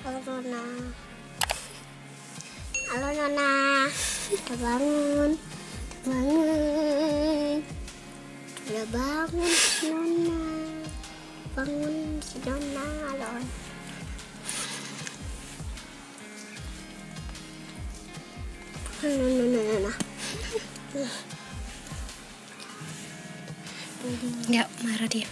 Halo Nona. Halo Nona. Udah bangun. Bangun. Udah bangun Nona. Bangun si Nona. Halo. Nona. Ya, marah dia.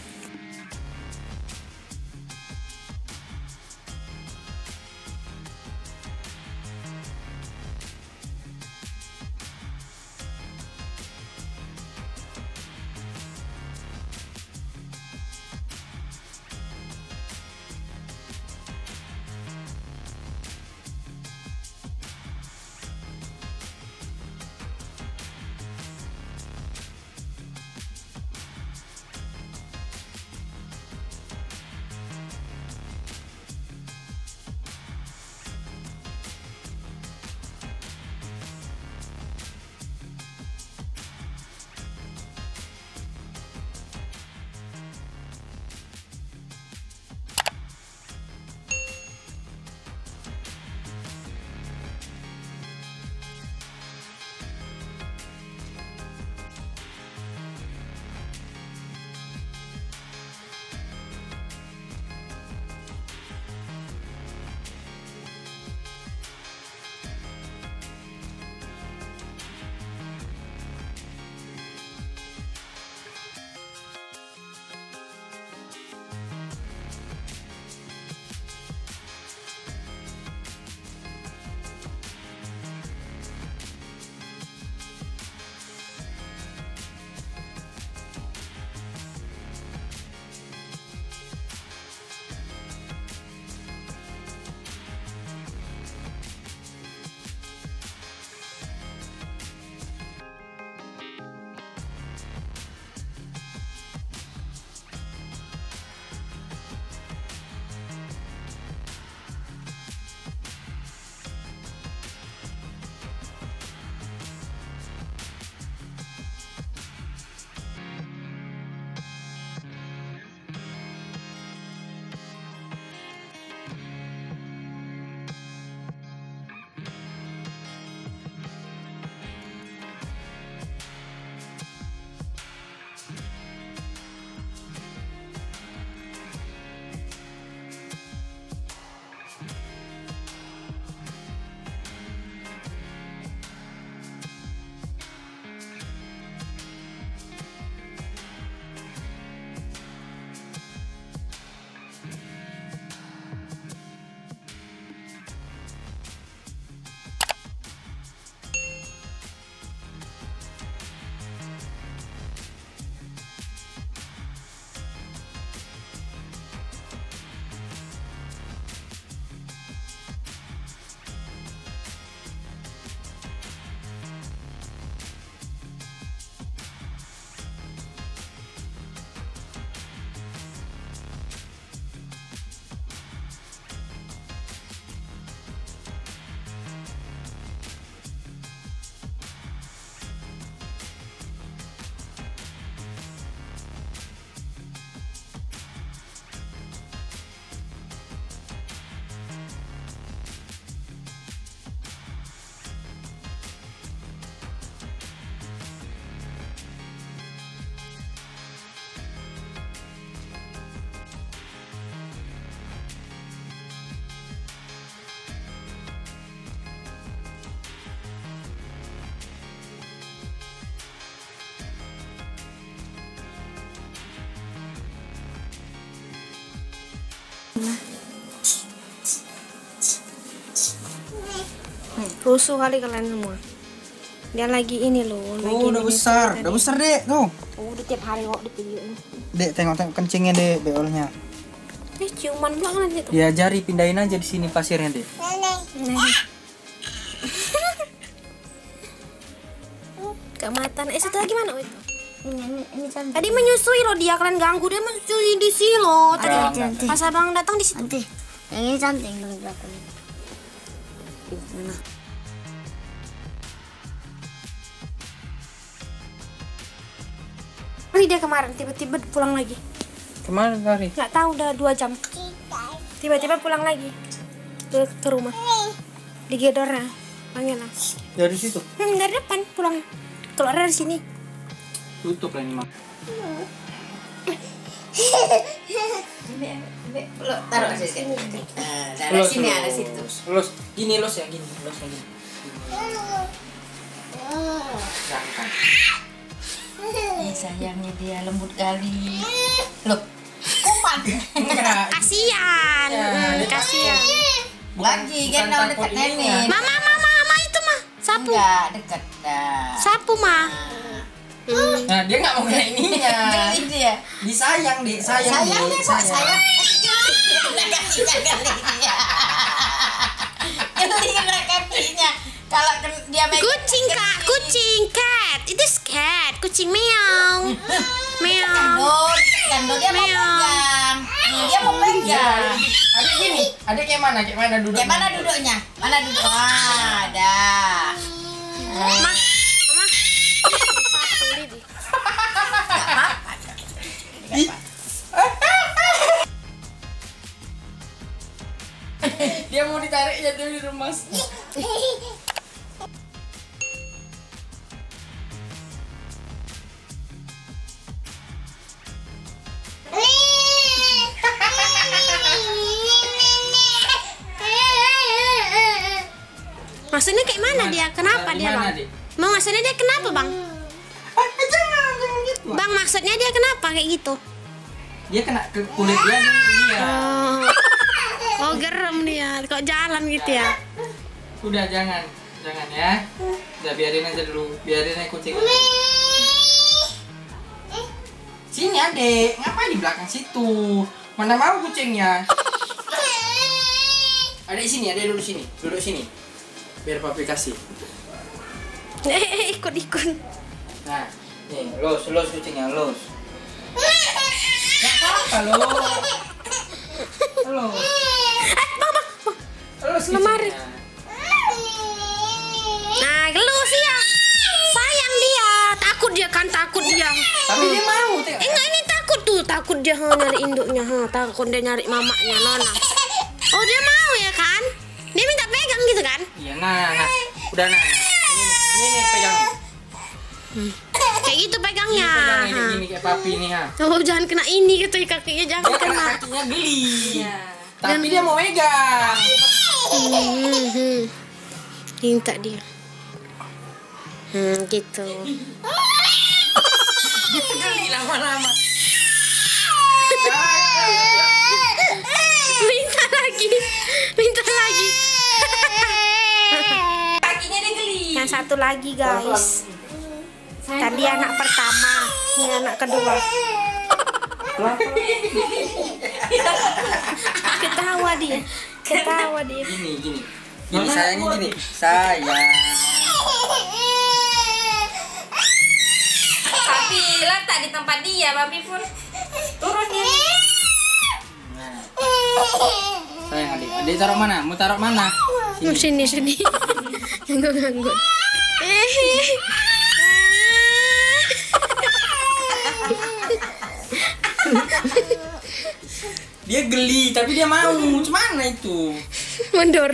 Rusuh kali kalian semua. Dia lagi ini loh. Oh, udah besar. Udah besar, Dek. Tuh. Oh, udah tiap hari kok di video ini. Dek, tengok-tengok kencingnya, Dek, beolnya. Ciuman pula kan nanti tuh. Ya, jari pindahin aja di sini pasirnya, Dek. Keamatan. Satu lagi mana itu? Ini cantik. Tadi menyusui loh dia, kalian ganggu dia menyusui di sini loh. Tadi cantik. pas abang datang di situ. Nanti yang ini cantik yang belakang. Mana? Hari dia kemarin tiba-tiba pulang lagi. Kemana kali? Nggak tahu udah 2 jam. Tiba-tiba pulang lagi. ke rumah. Digedornya. Panggil lah. Dari situ. Dari depan pulang. Keluar dari sini. Tutup lah ini mah. Lo taruh di sini. Dari sini ada situ. Los. Gini los ya, gini. Los yang gini. Jangan. Sayangnya dia lembut kali. Loh, kuman. Enggak. Kasian. Kasian. Lagi kan udah dekat nenek. Mama itu mah. Sapu. Enggak dekat dah. Sapu mah. Nah, dia enggak mau kayak ininya. Geli dia. Disayang, Dek. Sayang. Sayangnya Dek. kok sayang. Geli kakinya. Geli kakinya. Kalau dia megang Kucing kak, kucing cat. Itu cat, kucing meow. Meow. Kandung dia mau pegang. Dia mau pegang. Ada gini. Ada kayak mana? Kayak mana duduknya? Kayak mana duduknya? Mana duduk? Ah, ada. Mama. Satu lidi. Dia mau ditariknya tuh di rumah. Maksudnya kayak mana dia? Kenapa dia Gimana, bang? Dek? Mau maksudnya dia kenapa bang? Jangan gitu. Bang maksudnya dia kenapa kayak gitu? Dia kena ke kulit dia nih, iya. Oh gerem dia, kok jalan gitu ya? Udah jangan ya. Udah biarin aja dulu, biarin aja kucing. Sini adek, ngapain di belakang situ? Mana mau kucingnya? Adek sini, adek duduk sini, biar papi kasih. Ikut. Nah, nih los kucingnya los. Gak apa-apa los. Los Lemari. kucingnya. Nah gelus ya, sayang dia, takut dia. Tapi dia mau tengok. Enggak ini takut dia nyari induknya, takut dia nyari mamaknya Nona. Oh dia mau ya kan? Dia minta pegang gitu kan? Iya, nah. Udah nah. Ini pegang. Kayak gitu pegangnya. Pegang kayak gini kayak papi nih ha. Oh jangan kena ini gitu kakinya jangan Dia kena kena. kakinya geli. Tapi dia mau megang. Minta dia. Gitu. Dia geli lama-lama. Minta lagi. Kakinya dia geli. Yang satu lagi guys. Tadi anak pertama, ini anak kedua. Ketawa dia. Gini. Gini sayangnya gini. Sayang. Papi letak di tempat dia, papi pun turun ya. Nah. Sayang adik. Adik taruh mana? Mau taruh mana? Sini. Nganggut. Dia geli, tapi dia mau. Gimana itu? Mundur.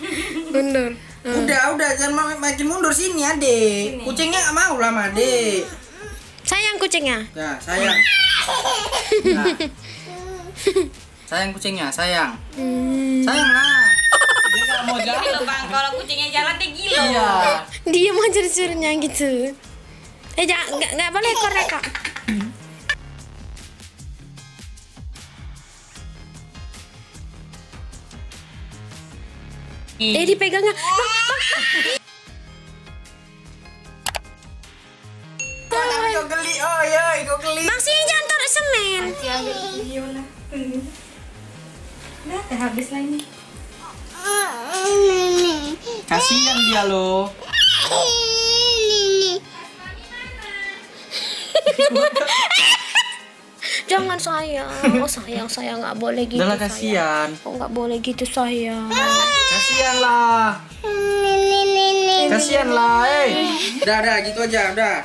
Udah, jangan makin mundur sini, adek. Kucingnya nggak mau lama, adek. Sayang kucingnya. Ya, sayang. Nah. Sayang kucingnya, sayang. Sayang lah. Dia nggak mau jalan. Gila bang, kalau kucingnya jalan dia gila. Iya. Dia mau suruhnya gitu. Jangan nggak boleh korek kak. Dipegangnya. Tapi kok geli, oh ya, kok geli. Bang sini jangan taruh semen. Udah, habis lah ini. Kasihan dia loh. Jangan sayang. Oh sayang nggak boleh gitu. Udah lah, sayang. kasihan. Oh nggak boleh gitu sayang. Kasihan lah. Kasihan lah, Udah, gitu aja, udah.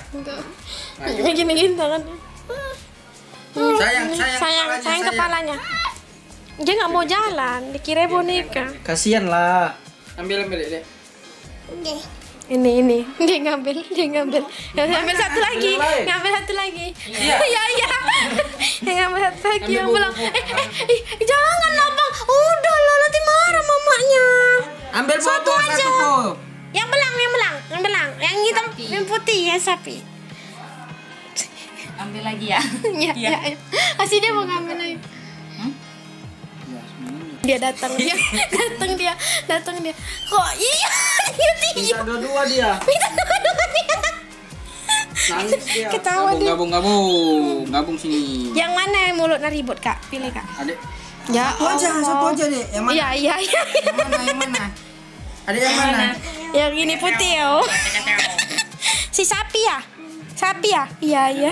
Gini tangannya. Sayang Sayang kepalanya. Dia nggak mau jalan, dikira boneka. Kasian lah. Ambil Dek. Ini dia ngambil. Ngambil satu lagi. Iya. Yang ngambil satu lagi yang bilang, jangan lah bang. Udah lah nanti marah mamanya. Ambil satu aja. Yang belang. Yang hitam, yang putih ya sapi. Ambil lagi ya. Iya. Asli dia mau ngambil lagi. Dia datang dia. Kok iya? Minta dua-dua dia. Nangis dia. Ketawa dia. Gabung sini. Yang mana yang mulutnya ribut kak? Pilih kak. Adik. Ya Satu aja deh. Yang mana? Iya. Yang mana? Adik yang mana? Yang ini putih ya. Si sapi ya? Iya.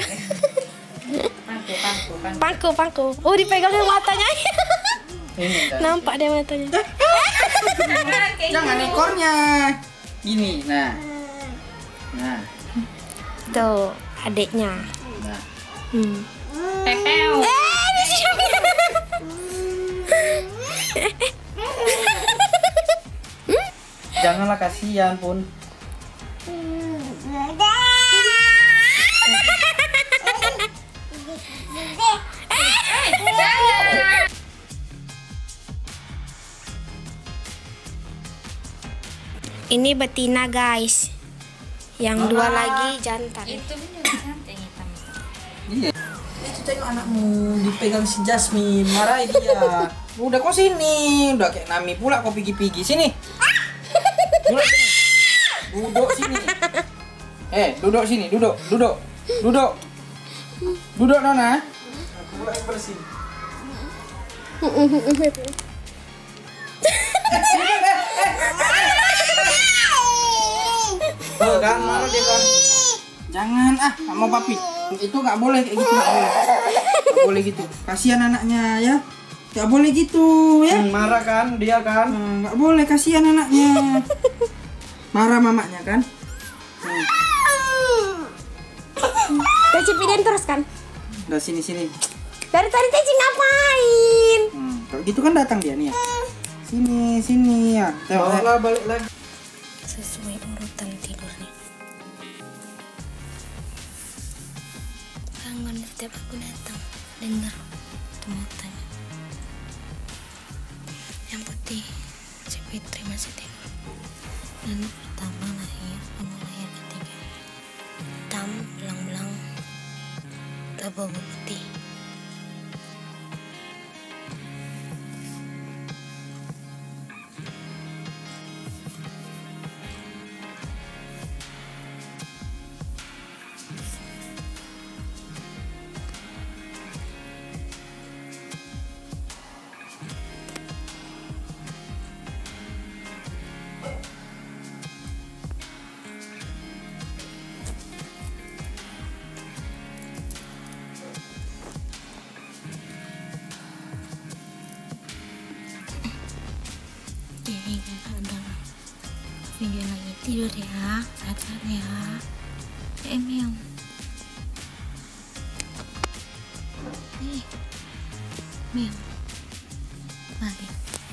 Pangku. Oh dipegangnya matanya. Nampak dia matanya. Jangan ekornya. Gini, nah. Tuh adiknya. Nah. Pepeo. Janganlah, kasihan pun. Ini betina guys. Yang dua lagi jantan. Itu juga cantik hitam. Iya. Itu tengok anakmu dipegang si Jasmine, marahin dia. Udah kok sini, udah kayak Nami pula kok pigi-pigi sini. Duduk sini. Duduk sini, duduk. Duduk Nona. Aku mulai bersih. Kan marah dia kan. Jangan nggak mau papi. Itu nggak boleh kayak gitu, nggak boleh gitu. Kasihan anaknya ya. Nggak boleh gitu ya. Marah kan dia kan. Nggak boleh, kasihan anaknya. Marah mamanya kan. Teci terus kan? Udah sini. Dari tadi Teci ngapain? Kalau gitu kan datang dia nih ya. Sini ya. Tengok balik lagi. Sesuai urutan tidurnya. Bangun setiap aku datang, dengar tumutnya. Yang putih, si Fitri masih tidur. Anak pertama lahir, kamu lahir ketiga. Hitam, belang-belang, tabu putih. Ini kan ada video lagi tidur ya, sadar ya. Meow. Meow. Balik.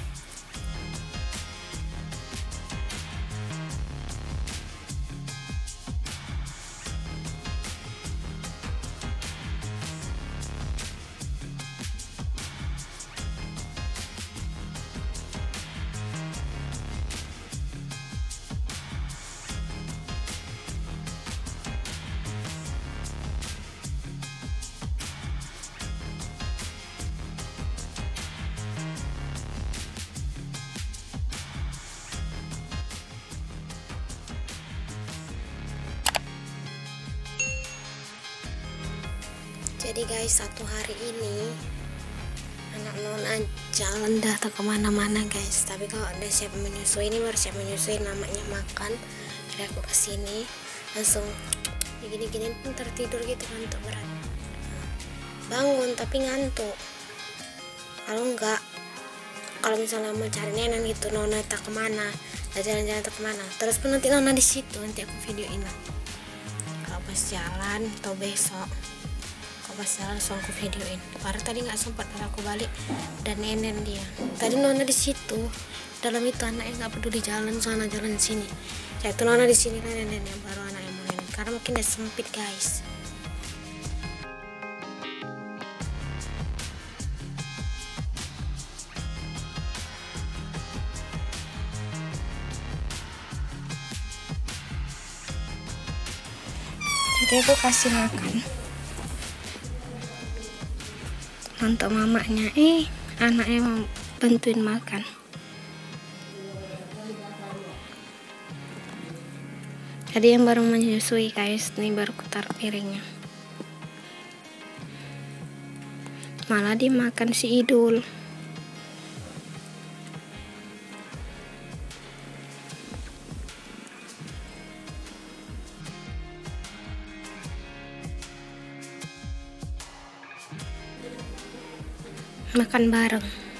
Jadi guys, satu hari ini anak Nona jalan dah atau kemana-mana guys. Tapi kalau udah siap menyusui, ini baru siap menyusui, namanya makan. Jadi aku kesini langsung gini-gini pun tertidur gitu, ngantuk berat. Bangun tapi ngantuk. Kalau misalnya mau cari nenek gitu, Nona tak kemana, jalan-jalan tak kemana. Terus pun nanti Nona di situ, nanti aku videoin lah. Kalau pas jalan atau besok. pasal langsung aku videoin. Karena tadi nggak sempat karena aku balik dan nenen dia. Tadi Nona di situ, dalam itu anaknya nggak peduli jalan sana jalan sini. Ya itu Nona di sini kan nenennya, baru anaknya mau nenen. Karena mungkin udah sempit guys. Jadi aku kasih makan untuk mamanya. Anaknya mau bantuin makan. Tadi yang baru menyusui guys, nih baru kutar piringnya. Malah dimakan si Idul. Makan bareng.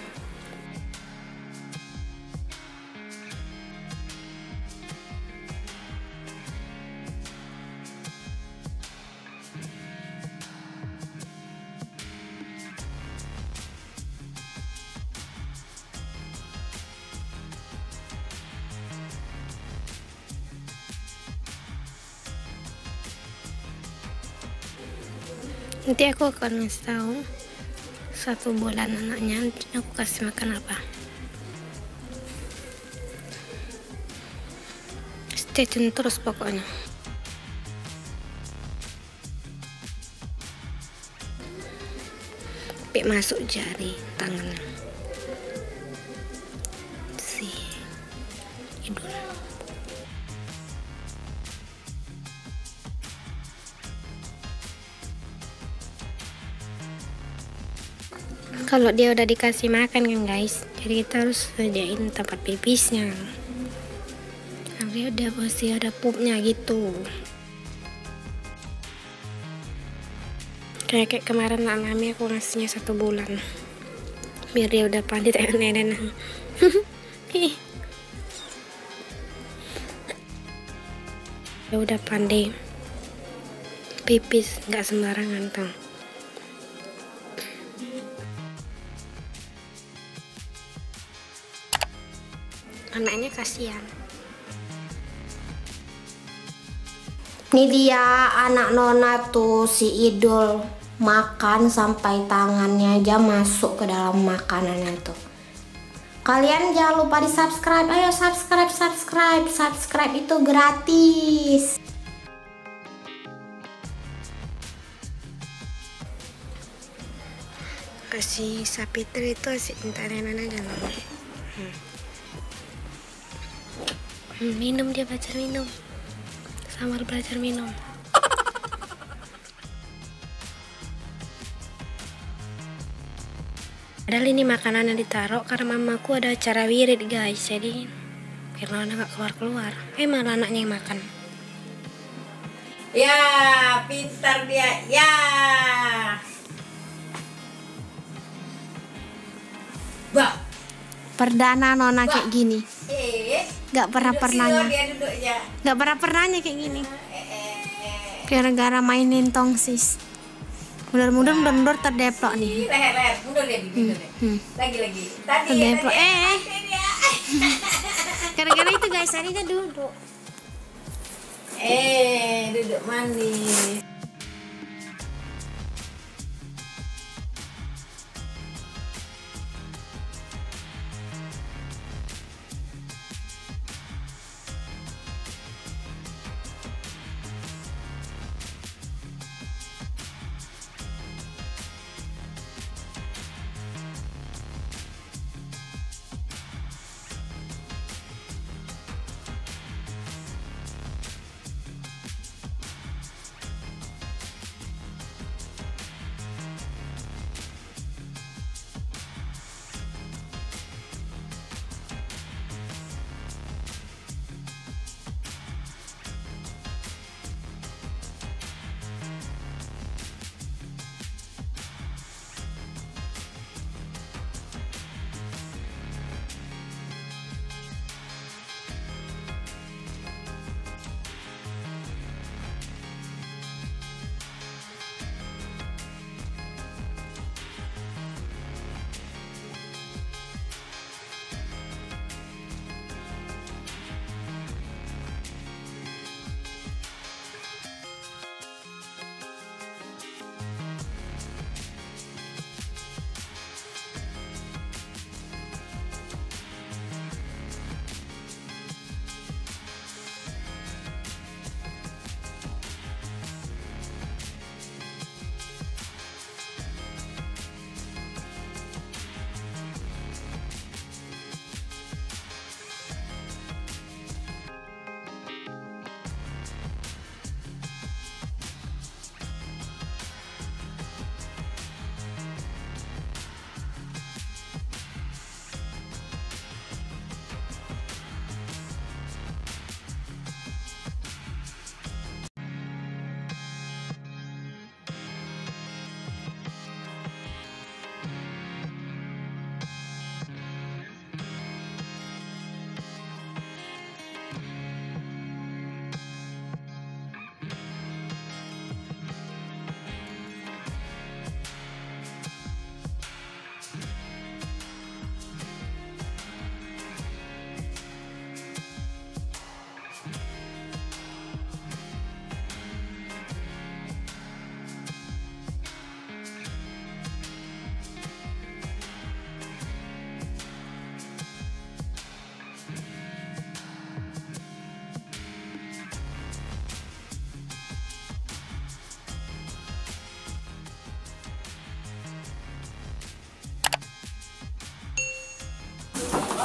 Nanti aku akan ngasih tahu 1 bulan anaknya aku kasih makan apa. Stay tune terus pokoknya. Sampai masuk jari tangannya si Idul. Kalau dia udah dikasih makan kan guys, jadi kita harus sediain tempat pipisnya. Nah, dia udah pasti ada pupnya gitu. Kayak kemarin anak Mami aku ngasihnya 1 bulan, biar dia udah pandai kayak nenek. Dia udah pandai pipis, nggak sembarangan tau. Anaknya kasihan. Ini dia anak Nona tuh, si Idul makan sampai tangannya aja masuk ke dalam makanannya tuh. Kalian jangan lupa di subscribe. Ayo subscribe itu gratis. Kasih Sapitri itu asik minta nenek aja loh. Minum, dia belajar minum. Samar belajar minum. Padahal ini makanan yang ditaruh karena mamaku ada acara wirid guys, jadi biar Nona nggak keluar-keluar. Malah anaknya yang makan. Ya, pintar dia. Ya. Bah. Perdana Nona kayak gini. Gak pernahnya. Gak pernahnya kayak gini. Gara-gara mainin tongsis. Mudah-mudahan mundur terdeplok nih. Leher, mundur deh, mundur deh. Lagi. Tadi terdeplok. Gara-gara itu guys, tadi dia duduk. Duduk manis.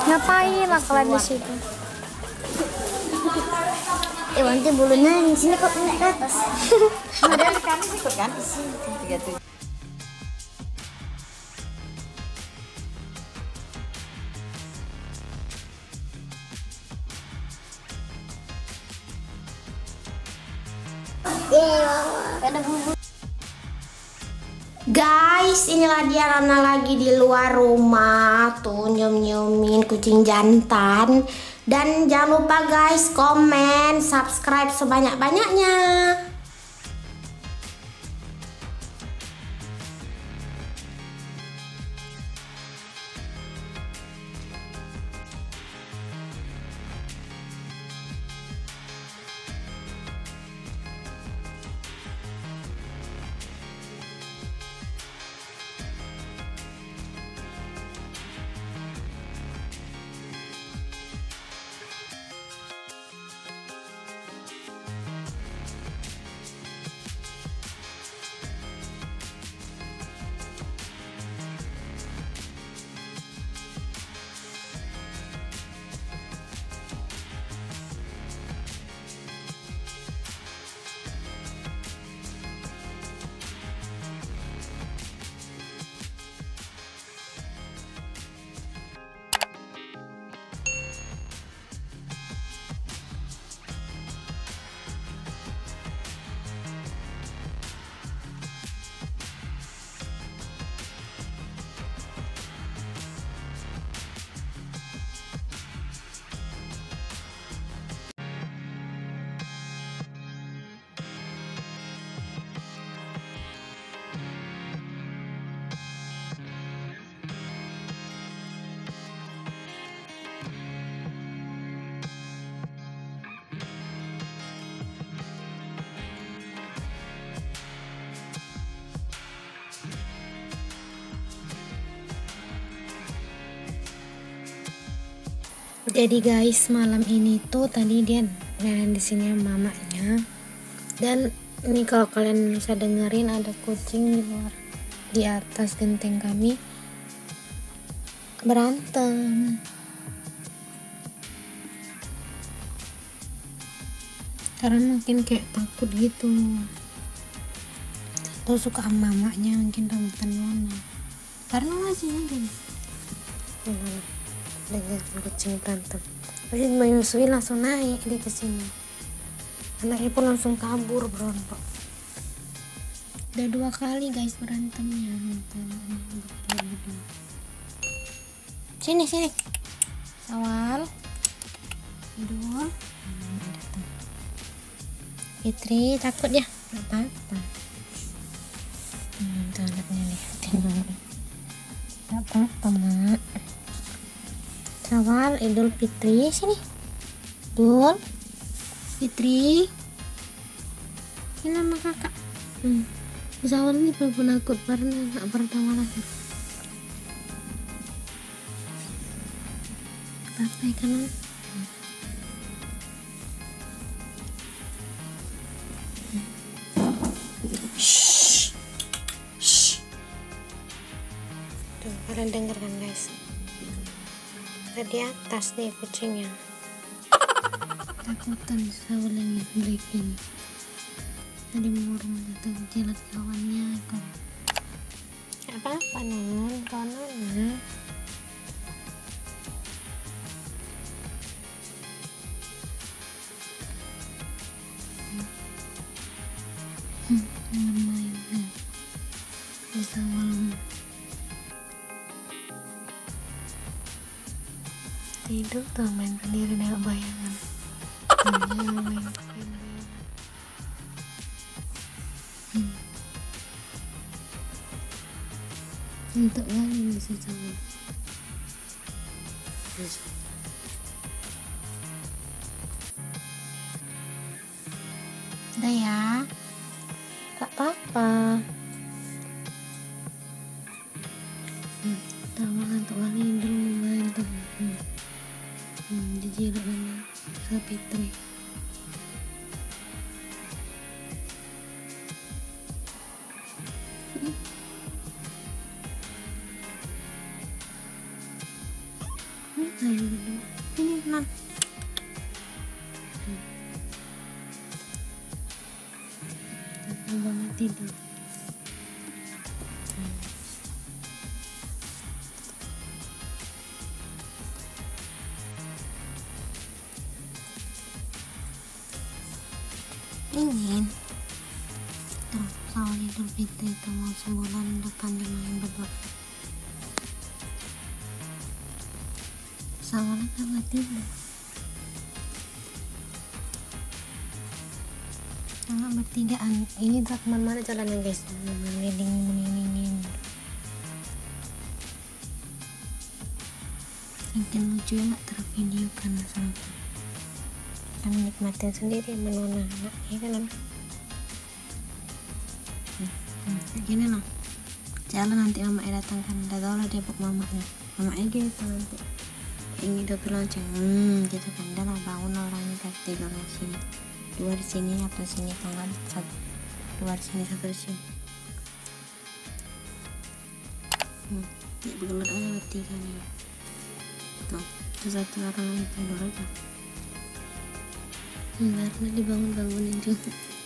Ngapain lah kalian di situ? Nanti bulunya di sini kok naik ke atas. Ada kami ikut kan? Tiga. Ada bulu. Guys, inilah dia Rana lagi di luar rumah tuh nyum-nyumin kucing jantan. Dan jangan lupa guys, komen, subscribe sebanyak-banyaknya. Jadi guys, malam ini tuh tadi dia main di sini sama mamanya. Dan ini kalau kalian bisa dengerin ada kucing di luar, di atas genteng kami berantem. Karena mungkin kayak takut gitu. Tuh suka sama mamanya, mungkin rebutan mana. Karena masih aja. Dengan kucing berantem, terus menyusui langsung naik dia ke sini. Anaknya pun langsung kabur berontak. Udah 2 kali guys berantemnya. Sini Sawal tidur. Datang Fitri takut ya, nggak apa-apa. Tuh anaknya nih tidur, nggak apa-apa mak. Sawal, Idul Fitri, sini. Idul Fitri. Ini nama kakak. Sawal ini benar takut karena nggak pertama lahir. Apa ya kanan? Tuh, kalian denger kan guys? Ada di atas nih kucingnya. Takutan Sawal ini break ini. Tadi murung datang jilat kawannya kan. Apa-apa non, kawannya. Main Sawal tidur tuh main sendiri dengan bayangan. Main untuk kali bisa coba. Udah ya, gak apa-apa. Tawa untuk kali dulu main tuh. Dijilat sama Fitri. Ayo dulu. Ini non. Banget tidur. Ingin tuh soal Idul Fitri itu mau sebulan depan dimain berdua. Soalnya karena tidur sangat bertigaan. Ini tak kemana-mana jalannya guys, dingin. Mungkin lucu ya nggak tervideo karena sampai kami nikmatin sendiri menonton anak ya kan. Gini loh jalan nanti mama datang kan, udah tau lah dia bawa mamanya gitu nanti ini udah lonceng gitu kan, udah lah bangun orangnya kan tidur di sini, 2 di sini atau sini tangan 1, 2 di sini 1 di sini. Ya bener aja bertiga nih tuh, terus 1 orang lagi tidur aja. Karena dibangun-bangunin juga.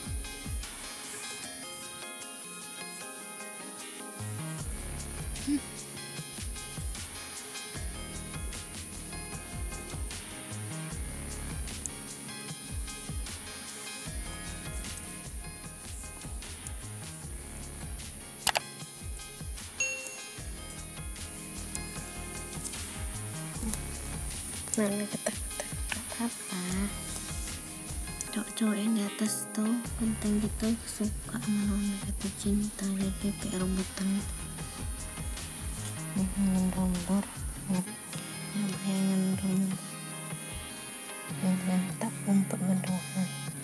Mana ketak-ketak apa? Cowok-cowok yang di atas tuh penting gitu, suka sama nona jatuh cinta, jadi kayak rebutan gitu. Ngendor ya bayangan dulu dan tak umpet mendoa.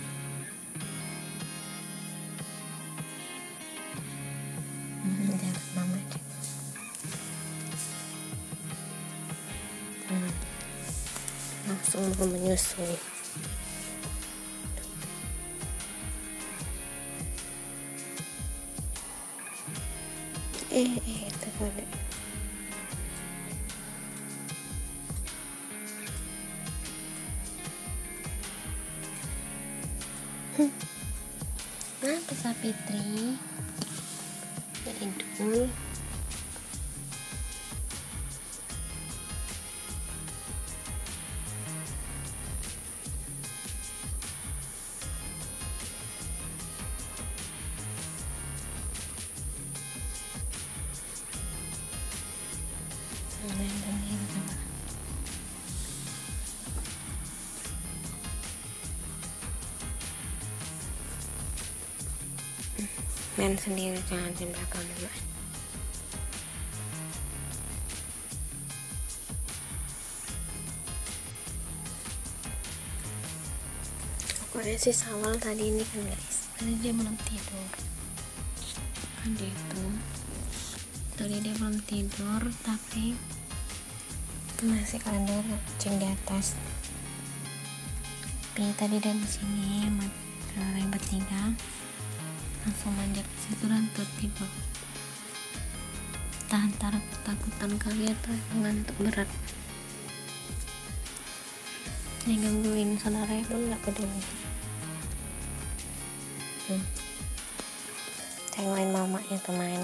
Jangan mama aja. Langsung mau menyusui. Itu kode. Kenapa Sapitri? Idul. Main sendiri jangan di belakang dulu. Pokoknya si Sawal tadi ini kan guys, tadi dia belum tidur kan, tadi dia belum tidur tapi masih ada kucing di atas. Tapi tadi dia di sini orang bertiga langsung manjat ke situ dan tertidur. Entah antara ketakutan kali atau ngantuk berat. Yang gangguin saudara pun nggak peduli. Tengokin mamanya tuh main.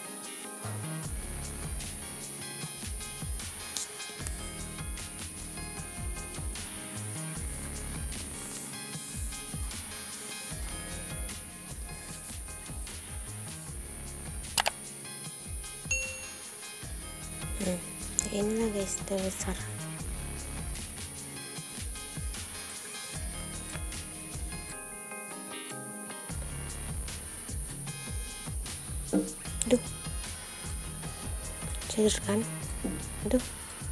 Inilah guys, terbesar. Duh, tidur kan? Duh,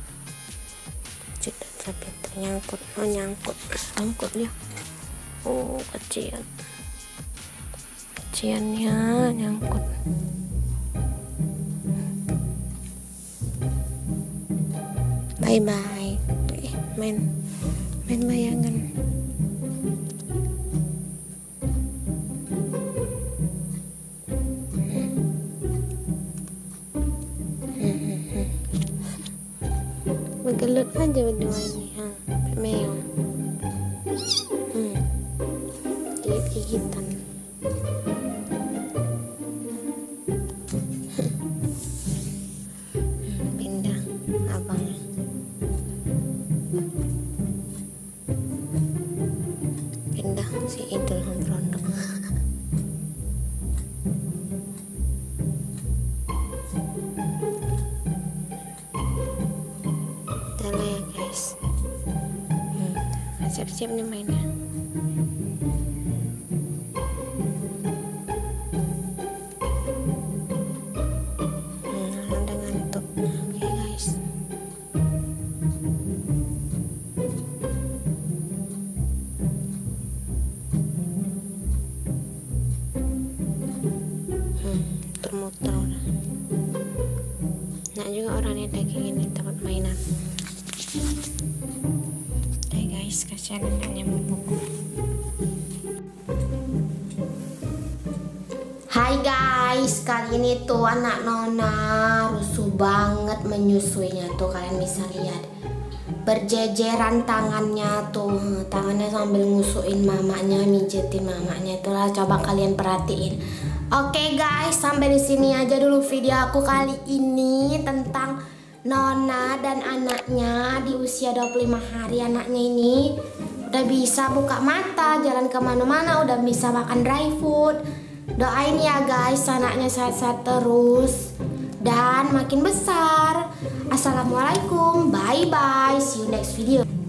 tidak sampai ternyangkut, nyangkut dia. Oh, keciannya nyangkut. Bye-bye. Main bayangan. Bergelut aja berdua ini. Meong. Gigit-gigitan. Pindah abangnya. Pindah si Idul Hondrondok. Udah lah ya guys. Siap-siap nih mainnya. Udah ngantuk. Oke guys. Muter-muter udah. Nah juga orangnya kayak gini tempat mainan. Oke guys, kasihan anaknya membungkuk. Hai guys, kali ini tuh anak Nona rusuh banget menyusuinya tuh, kalian bisa lihat. Berjejeran tangannya tuh, tangannya sambil ngusuin mamanya, mijetin mamanya. Itulah, coba kalian perhatiin. Oke guys, sampai di sini aja dulu video aku kali ini tentang Nona dan anaknya di usia 25 hari. Anaknya ini udah bisa buka mata, jalan kemana-mana, udah bisa makan dry food. Doain ya guys, anaknya sehat-sehat terus dan makin besar. Assalamualaikum, bye bye, see you next video.